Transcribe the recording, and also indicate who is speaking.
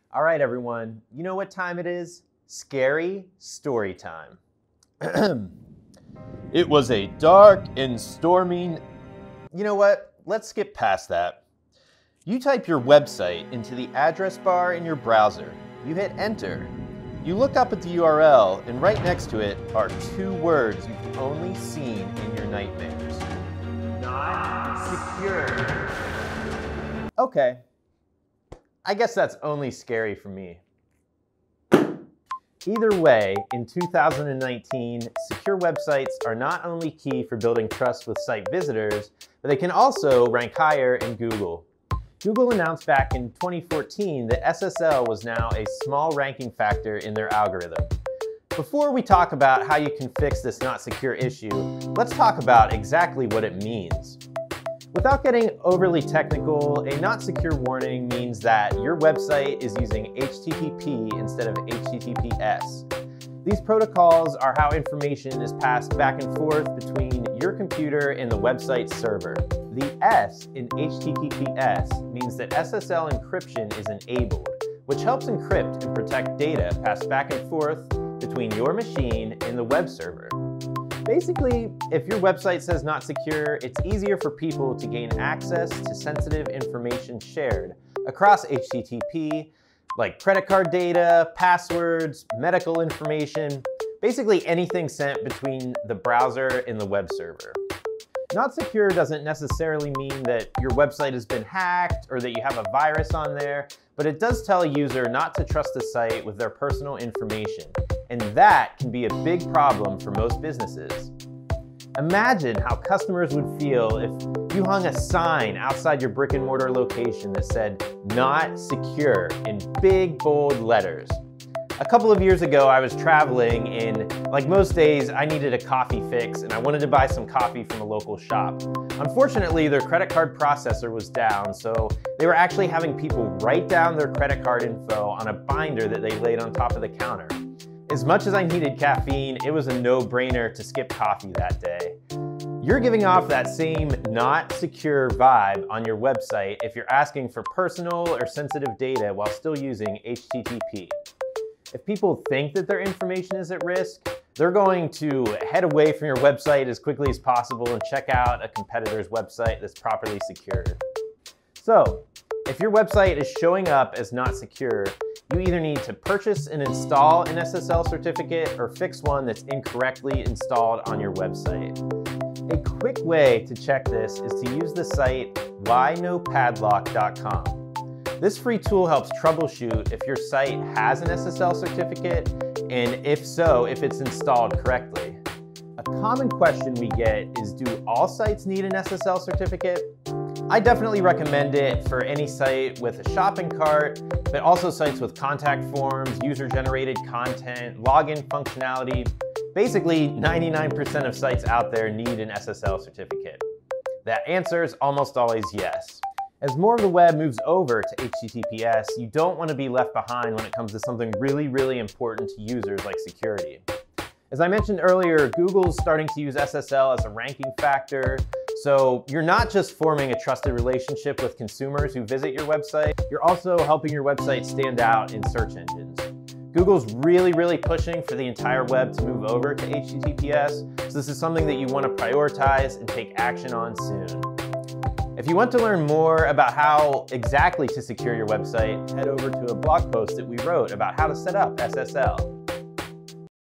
Speaker 1: All right, everyone, you know what time it is? Scary story time. It was a dark and stormy... You know what? Let's skip past that. You type your website into the address bar in your browser. You hit enter. You look up at the URL, and right next to it are two words you've only seen in your nightmares. Not secure. Okay. I guess that's only scary for me. Either way, in 2019, secure websites are not only key for building trust with site visitors, but they can also rank higher in Google. Google announced back in 2014 that SSL was now a small ranking factor in their algorithm. Before we talk about how you can fix this not secure issue, let's talk about exactly what it means. Without getting overly technical, a not secure warning means that your website is using HTTP instead of HTTPS. These protocols are how information is passed back and forth between your computer and the website server. The S in HTTPS means that SSL encryption is enabled, which helps encrypt and protect data passed back and forth between your machine and the web server. Basically, if your website says not secure, it's easier for people to gain access to sensitive information shared across HTTP, like credit card data, passwords, medical information, basically anything sent between the browser and the web server. Not secure doesn't necessarily mean that your website has been hacked or that you have a virus on there, but it does tell a user not to trust the site with their personal information. And that can be a big problem for most businesses. Imagine how customers would feel if you hung a sign outside your brick and mortar location that said, "Not secure," in big, bold letters. A couple of years ago, I was traveling and like most days, I needed a coffee fix and I wanted to buy some coffee from a local shop. Unfortunately, their credit card processor was down, so they were actually having people write down their credit card info on a binder that they laid on top of the counter. As much as I needed caffeine, it was a no-brainer to skip coffee that day. You're giving off that same not secure vibe on your website if you're asking for personal or sensitive data while still using HTTP. If people think that their information is at risk, they're going to head away from your website as quickly as possible and check out a competitor's website that's properly secured. So, if your website is showing up as not secure, you either need to purchase and install an SSL certificate or fix one that's incorrectly installed on your website. A quick way to check this is to use the site whynopadlock.com. This free tool helps troubleshoot if your site has an SSL certificate, and if so, if it's installed correctly. A common question we get is, do all sites need an SSL certificate? I definitely recommend it for any site with a shopping cart, but also sites with contact forms, user-generated content, login functionality. Basically, 99% of sites out there need an SSL certificate. That answer is almost always yes. As more of the web moves over to HTTPS, you don't want to be left behind when it comes to something really, really important to users like security. As I mentioned earlier, Google's starting to use SSL as a ranking factor, so you're not just forming a trusted relationship with consumers who visit your website, you're also helping your website stand out in search engines. Google's really, really pushing for the entire web to move over to HTTPS, so this is something that you want to prioritize and take action on soon. If you want to learn more about how exactly to secure your website, head over to a blog post that we wrote about how to set up SSL.